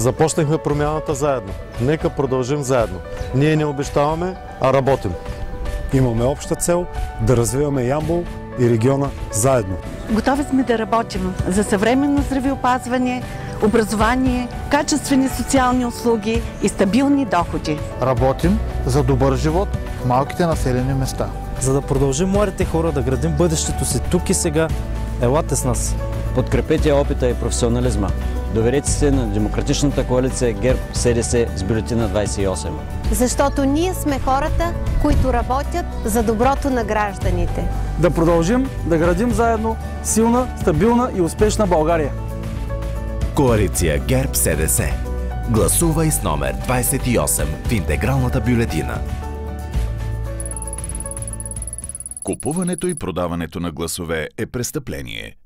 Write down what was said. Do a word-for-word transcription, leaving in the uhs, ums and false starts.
Започнахме промяната заедно. Нека продължим заедно. Ние не обещаваме, а работим. Имаме обща цел да развиваме Ямбол и региона заедно. Готови сме да работим за съвременно здравеопазване, образование, качествени социални услуги и стабилни доходи. Работим за добър живот в малките населени места. За да продължим младите хора да градим бъдещето си тук и сега, елате с нас. Подкрепете опита и професионализма. Доверете се на Демократичната коалиция ГЕРБ СДС с бюлетина двадесет и осем. Защото ние сме хората, които работят за доброто на гражданите. Да продължим да градим заедно силна, стабилна и успешна България. Коалиция ГЕРБ СДС. Гласувай с номер двадесет и осем в интегралната бюлетина. Купуването и продаването на гласове е престъпление.